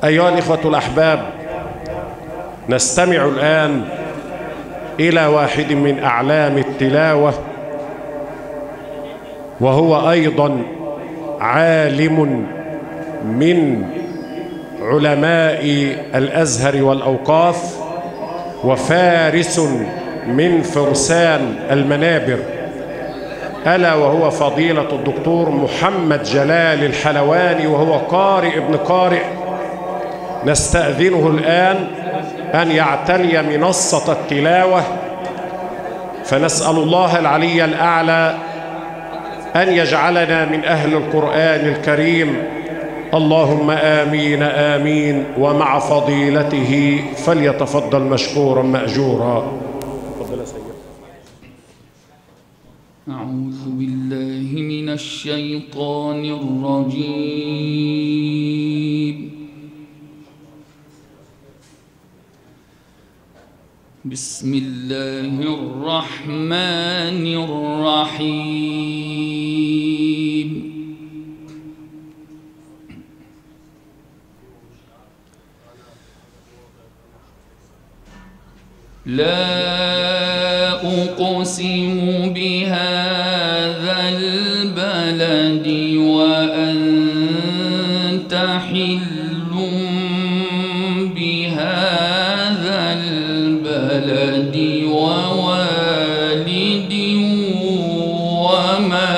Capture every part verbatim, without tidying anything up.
أيها الإخوة الأحباب، نستمع الآن إلى واحد من أعلام التلاوة، وهو أيضا عالم من علماء الأزهر والأوقاف، وفارس من فرسان المنابر، ألا وهو فضيلة الدكتور محمد جلال الحلواني، وهو قارئ ابن قارئ. نستأذنه الآن أن يعتلي منصة التلاوة، فنسأل الله العلي الأعلى أن يجعلنا من أهل القرآن الكريم، اللهم آمين آمين. ومع فضيلته فليتفضل مشكورا مأجورا. أعوذ بالله من الشيطان الرجيم. بسم الله الرحمن الرحيم. لا أقسم بهذا البلد وأنت حل بهذا البلد ووالد وما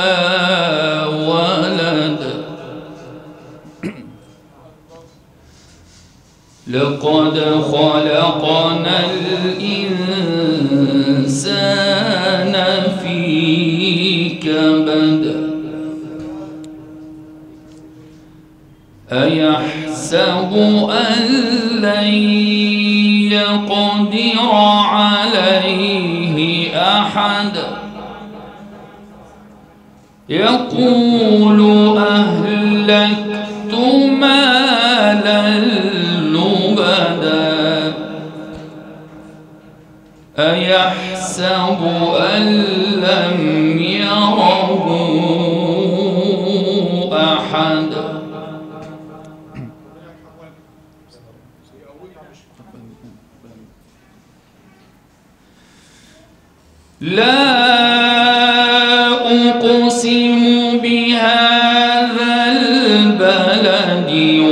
ولد. لقد خلقنا الإنسان في كبد. أيحسب أن لن يقدر عليه أحد. يقول أهلكت مالا لبدا. أيحسب أن لم يره أحد. لا أقسم بهذا البلد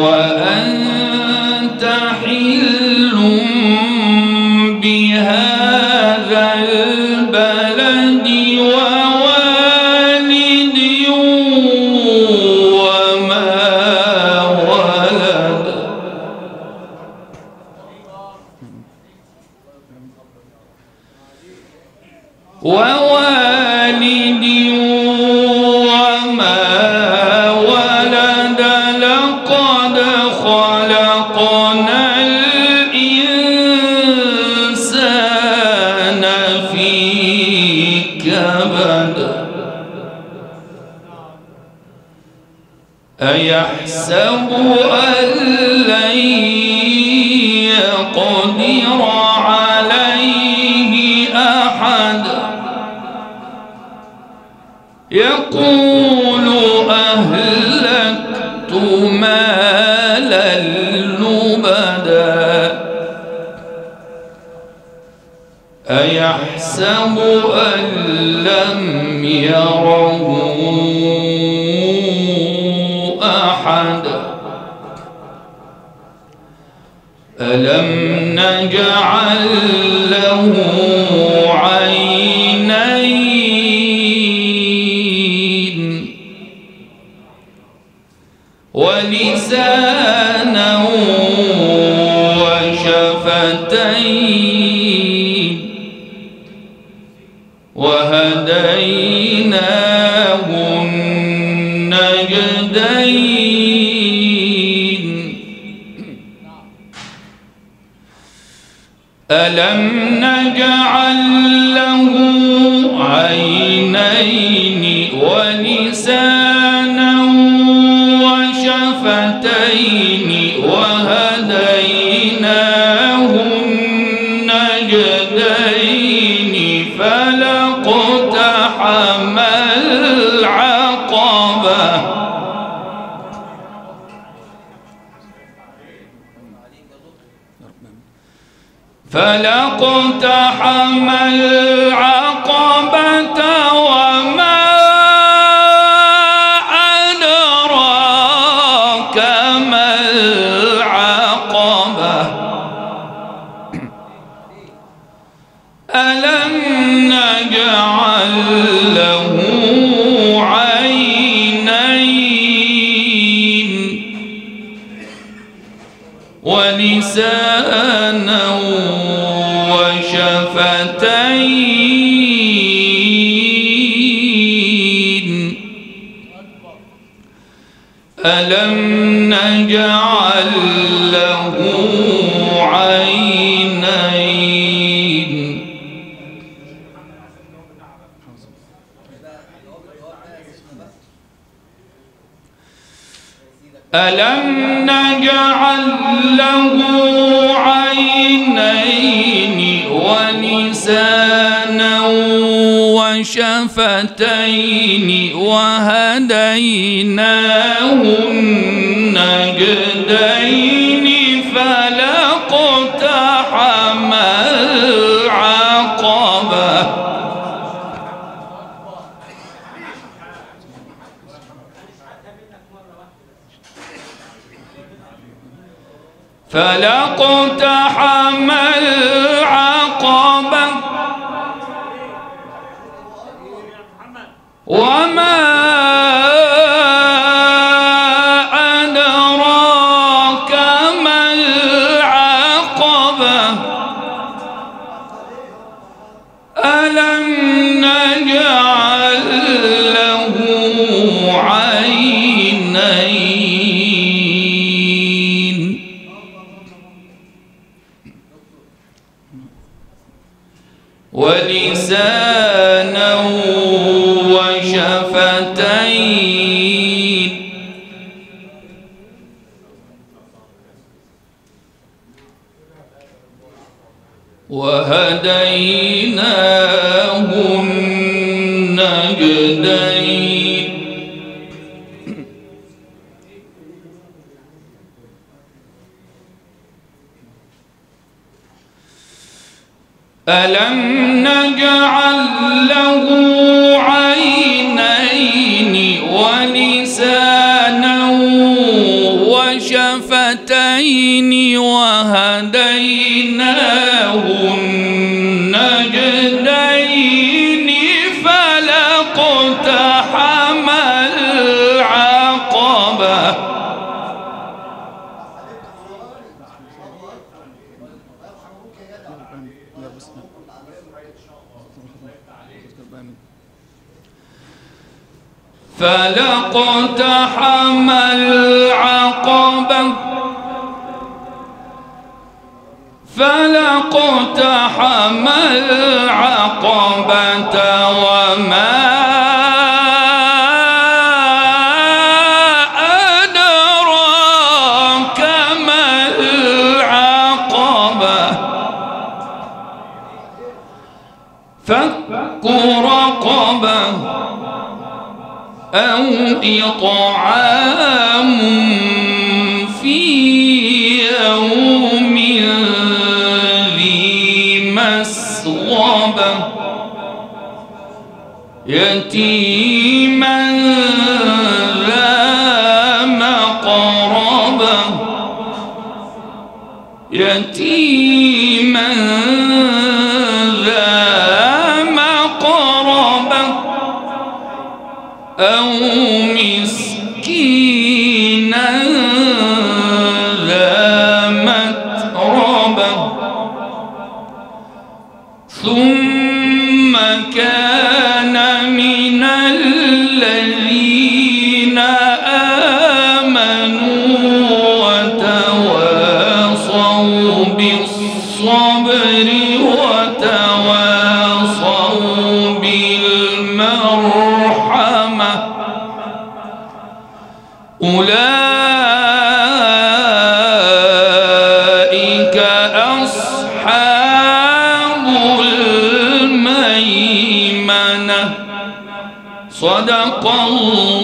وأنت حل بهذا البلد ووالد وما ولد. ووالد وما ولد. لقد خلقنا الإنسان في كبد. أيحسب أن لن يقدر عليه أحد. يقول أهلكت مالا لبدا. أيحسب أن لم يره أحد. ألم نجعل له عينين ولسانا وشفتين وهديناه النجدين. ألم نجعل له عينين ولسانا وشفتين وهديناه النجدين. فلاقتحم العقبة فلاقتحم العقبة وما أدراك ما العقبة ألم نجعل له عينين ولسانا وشفتين ألم نجعل له عينين ألم نجعل له عينين ولسانا وشفتين وهديناه النجدين فلاقتحم العقبة فلاقتحم العقبة وما أدراك ما العقبة ألم نجعل له عينين ولسانا وشفتين وهديناه النجدين ألم نجعل له عينين ولسانا وشفتين وهديناه النجدين فلاقتحم العقبة فلاقتحم العقبة فلاقتحم العقبة وما أدراك ما العقبة فك رقبة أو إطعام في يوم ذي مسغبة يتيما ذا مقربة يتيما ذا مقربة أو مسكينا ذا متربة ثم كان من الذين آمنوا وتواصوا بالصبر وتواصوا بالمرحمة أولئك أصحاب الميمنة صدق الله.